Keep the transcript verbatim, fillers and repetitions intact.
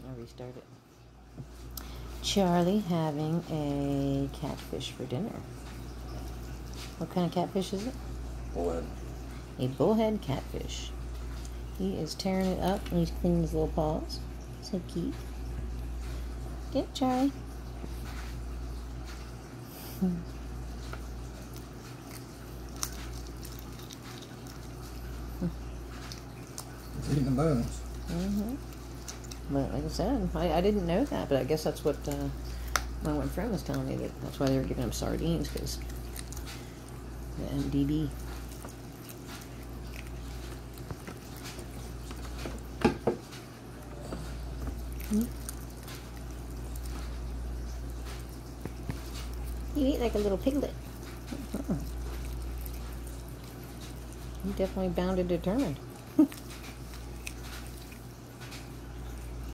I restarted. Charlie having a catfish for dinner. What kind of catfish is it? Bullhead. A bullhead catfish. He is tearing it up and he's cleaning his little paws. So cute. Get it, Charlie. Hmm. It's eating the bones. Mm-hmm. But like I said, I, I didn't know that, but I guess that's what uh, my one friend was telling me, that that's why they were giving him sardines, because the M D B. Hmm. You eat like a little piglet. Uh-huh. You definitely bound and determined.